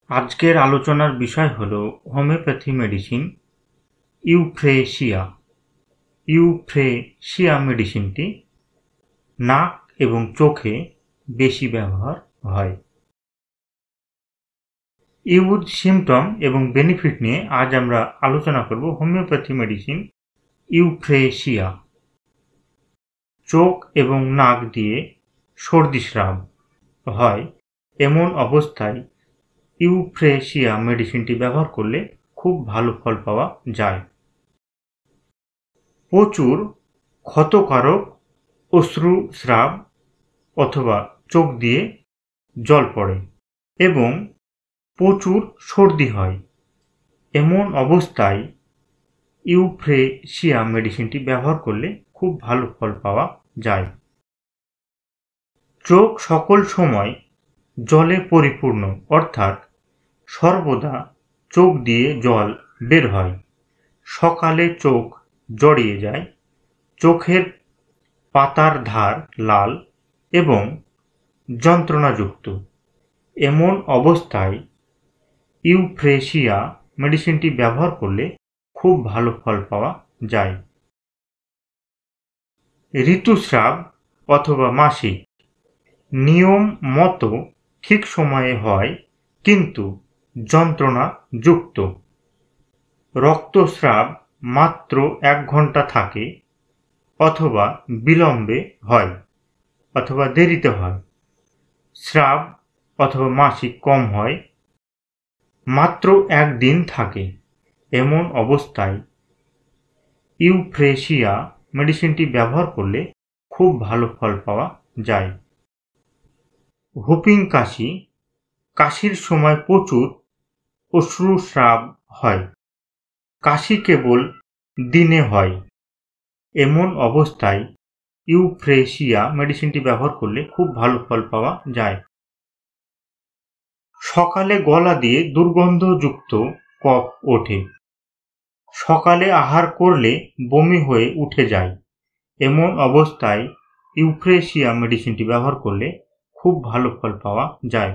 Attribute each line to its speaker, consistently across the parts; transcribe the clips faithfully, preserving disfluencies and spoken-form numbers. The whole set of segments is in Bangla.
Speaker 1: আজকের আলোচনার বিষয় হল হোমিওপ্যাথি মেডিসিন ইউফ্রেশিয়া। ইউফ্রেশিয়া মেডিসিনটি নাক এবং চোখে বেশি ব্যবহার হয়। ইউজ, সিমটম এবং বেনিফিট নিয়ে আজ আমরা আলোচনা করব হোমিওপ্যাথি মেডিসিন ইউফ্রেশিয়া। চোখ এবং নাক দিয়ে সর্দি স্রাব হয়, এমন অবস্থায় ইউফ্রেশিয়া মেডিসিনটি ব্যবহার করলে খুব ভালো ফল পাওয়া যায়। প্রচুর ক্ষতকারক অশ্রুস্রাব অথবা চোখ দিয়ে জল পড়ে এবং প্রচুর সর্দি হয়, এমন অবস্থায় ইউফ্রেশিয়া মেডিসিনটি ব্যবহার করলে খুব ভালো ফল পাওয়া যায়। চোখ সকল সময় জলে পরিপূর্ণ, অর্থাৎ সর্বদা চোখ দিয়ে জল বের হয়। সকালে চোখ জড়িয়ে যায়, চোখের পাতার ধার লাল এবং যন্ত্রণাযুক্ত, এমন অবস্থায় ইউফ্রেশিয়া মেডিসিনটি ব্যবহার করলে খুব ভালো ফল পাওয়া যায়। ঋতুস্রাব অথবা মাসিক নিয়ম মতো ঠিক সময়ে হয় কিন্তু যন্ত্রণাযুক্ত, রক্তস্রাব মাত্র এক ঘন্টা থাকে অথবা বিলম্বে হয় অথবা দেরিতে হয়, স্রাব অথবা মাসিক কম হয়, মাত্র একদিন থাকে, এমন অবস্থায় ইউফ্রেশিয়া মেডিসিনটি ব্যবহার করলে খুব ভালো ফল পাওয়া যায়। হুপিং কাশি, কাশির সময় প্রচুর অশ্রুস্রাব হয়, কাশি কেবল দিনে হয়, এমন অবস্থায় ইউফ্রেশিয়া মেডিসিনটি ব্যবহার করলে খুব ভালো ফল পাওয়া যায়। সকালে গলা দিয়ে দুর্গন্ধযুক্ত কফ ওঠে, সকালে আহার করলে বমি হয়ে উঠে যায়, এমন অবস্থায় ইউফ্রেশিয়া মেডিসিনটি ব্যবহার করলে খুব ভালো ফল পাওয়া যায়।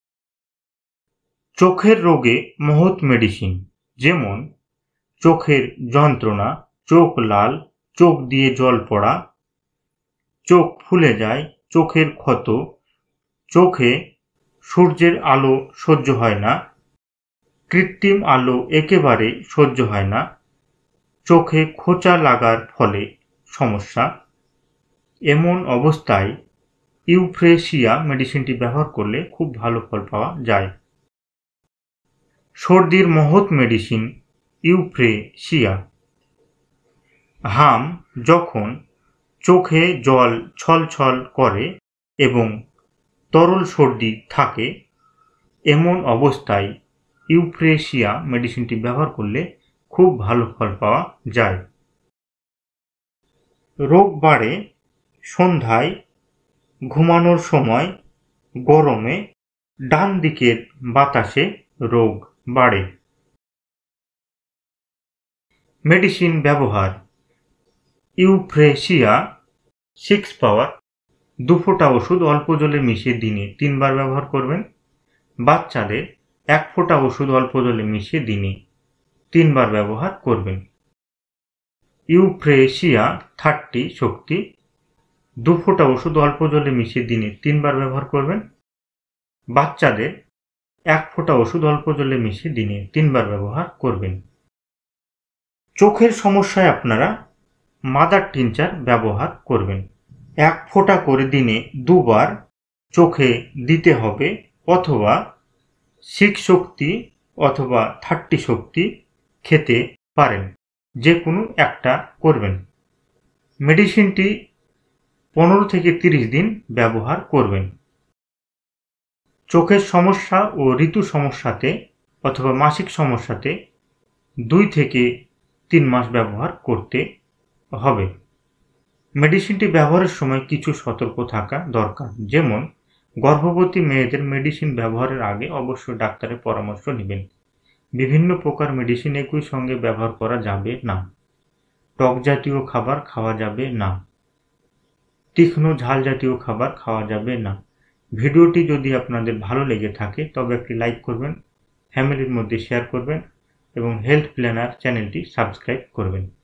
Speaker 1: চোখের রোগে মহৎ মেডিসিন, যেমন চোখের যন্ত্রণা, চোখ লাল, চোখ দিয়ে জল পড়া, চোখ ফুলে যায়, চোখের ক্ষত, চোখে সূর্যের আলো সহ্য হয় না, কৃত্রিম আলো একেবারে সহ্য হয় না, চোখে খোঁচা লাগার ফলে সমস্যা, এমন অবস্থায় ইউফ্রেশিয়া মেডিসিনটি ব্যবহার করলে খুব ভালো ফল পাওয়া যায়। সর্দির মহৎ মেডিসিন ইউফ্রেশিয়া। হাম যখন চোখে জল ছলছল করে এবং তরল সর্দি থাকে, এমন অবস্থায় ইউফ্রেশিয়া মেডিসিনটি ব্যবহার করলে খুব ভালো ফল পাওয়া যায়। রোগ বাড়ে সন্ধ্যায়, ঘুমানোর সময়, গরমে, ডান দিকের বাতাসে রোগ বাড়ে। মেডিসিন ব্যবহার ইউফ্রেশিয়া সিক্স পাওয়ার দু ফোঁটা ওষুধ অল্প জলে মিশিয়ে দিনে তিনবার ব্যবহার করবেন। বাচ্চাদের এক ফোঁটা ওষুধ অল্প জলে মিশিয়ে দিনে তিনবার ব্যবহার করবেন। ইউফ্রেশিয়া থার্টি শক্তি দু ফোঁটা ওষুধ অল্প জলে মিশিয়ে দিনে তিনবার ব্যবহার করবেন। বাচ্চাদের এক ফোঁটা ওষুধ অল্প জলে মিশিয়ে দিনে তিনবার ব্যবহার করবেন। চোখের সমস্যায় আপনারা মাদার টিনচার ব্যবহার করবেন। এক ফোঁটা করে দিনে দুবার চোখে দিতে হবে, অথবা সিক্স শক্তি অথবা থার্টি শক্তি খেতে পারেন, যে কোনো একটা করবেন। মেডিসিনটি পনেরো থেকে তিরিশ দিন ব্যবহার করবেন। চোখের সমস্যা ও ঋতু সমস্যাতে অথবা মাসিক সমস্যাতে দুই থেকে তিন মাস ব্যবহার করতে হবে। মেডিসিনটি ব্যবহারের সময় কিছু সতর্ক থাকা দরকার, যেমন গর্ভবতী মেয়েদের মেডিসিন ব্যবহারের আগে অবশ্যই ডাক্তারের পরামর্শ নেবেন। বিভিন্ন প্রকার মেডিসিন একই সঙ্গে ব্যবহার করা যাবে না। টক জাতীয় খাবার খাওয়া যাবে না, তীক্ষ্ণ ঝাল জাতীয় খাবার খাওয়া যাবে না। ভিডিওটি যদি আপনাদের ভালো লেগে থাকে তবে একটি লাইক করবেন, ফ্যামিলির মধ্যে শেয়ার করবেন এবং হেলথ প্ল্যানার চ্যানেলটি সাবস্ক্রাইব করবেন।